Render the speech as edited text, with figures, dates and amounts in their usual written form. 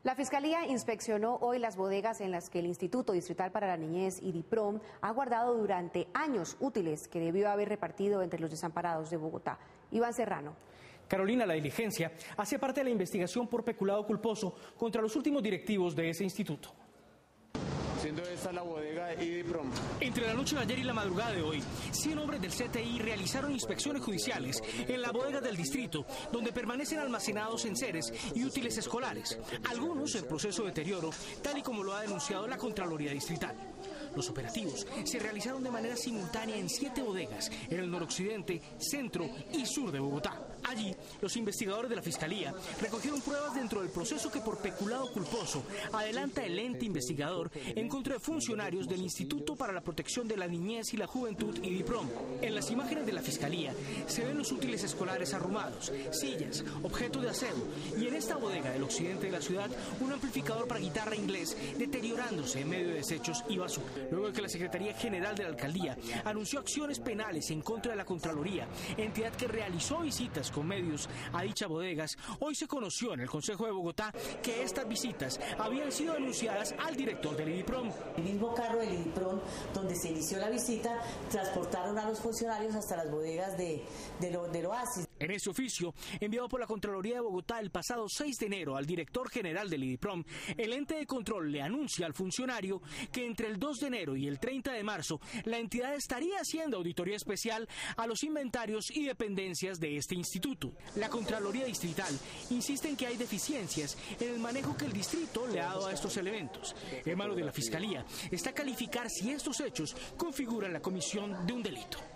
La Fiscalía inspeccionó hoy las bodegas en las que el Instituto Distrital para la Niñez, IDIPROM, ha guardado durante años útiles que debió haber repartido entre los desamparados de Bogotá. Iván Serrano. Carolina, la diligencia hace parte de la investigación por peculado culposo contra los últimos directivos de ese instituto. Siendo esta la bodega de IDIPROM. Entre la noche de ayer y la madrugada de hoy, 100 hombres del CTI realizaron inspecciones judiciales en la bodega del distrito, donde permanecen almacenados enseres y útiles escolares, algunos en proceso de deterioro, tal y como lo ha denunciado la Contraloría Distrital. Los operativos se realizaron de manera simultánea en 7 bodegas en el noroccidente, centro y sur de Bogotá. Allí, los investigadores de la Fiscalía recogieron pruebas dentro del proceso que por peculado culposo adelanta el ente investigador en contra de funcionarios del Instituto para la Protección de la Niñez y la Juventud, IDIPROM. En las imágenes de la Fiscalía se ven los útiles escolares arrumados, sillas, objetos de aseo y en esta bodega del occidente de la ciudad un amplificador para guitarra inglés deteriorándose en medio de desechos y basura. Luego de que la Secretaría General de la Alcaldía anunció acciones penales en contra de la Contraloría, entidad que realizó visitas con medios a dichas bodegas, hoy se conoció en el Consejo de Bogotá que estas visitas habían sido denunciadas al director del IDIPROM. El mismo carro del IDIPROM, donde se inició la visita, transportaron a los funcionarios hasta las bodegas del Oasis. En ese oficio, enviado por la Contraloría de Bogotá el pasado 6 de enero al director general del IDIPROM, el ente de control le anuncia al funcionario que entre el 2 de enero y el 30 de marzo, la entidad estaría haciendo auditoría especial a los inventarios y dependencias de este instituto. La Contraloría Distrital insiste en que hay deficiencias en el manejo que el distrito le ha dado a estos elementos. En manos de la Fiscalía está calificar si estos hechos configuran la comisión de un delito.